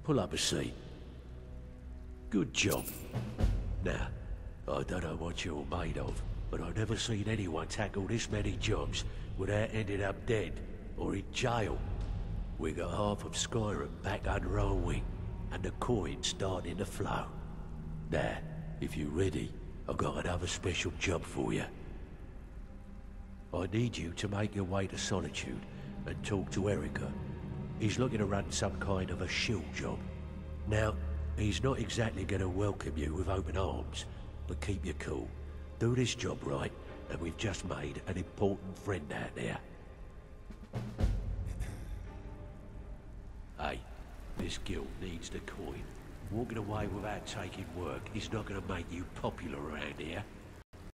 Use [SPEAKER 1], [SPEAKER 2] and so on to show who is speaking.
[SPEAKER 1] Pull up a seat. Good job. Now, I don't know what you're made of, but I've never seen anyone tackle this many jobs without ending up dead or in jail. We got half of Skyrim back under our wing, and the coin's starting to flow. Now, if you're ready, I've got another special job for you. I need you to make your way to Solitude and talk to Erica. He's looking to run some kind of a shield job. Now, he's not exactly going to welcome you with open arms, but keep your cool. Do this job right, and we've just made an important friend out there. Hey, this guild needs the coin. Walking away without taking work is not going to make you popular around here.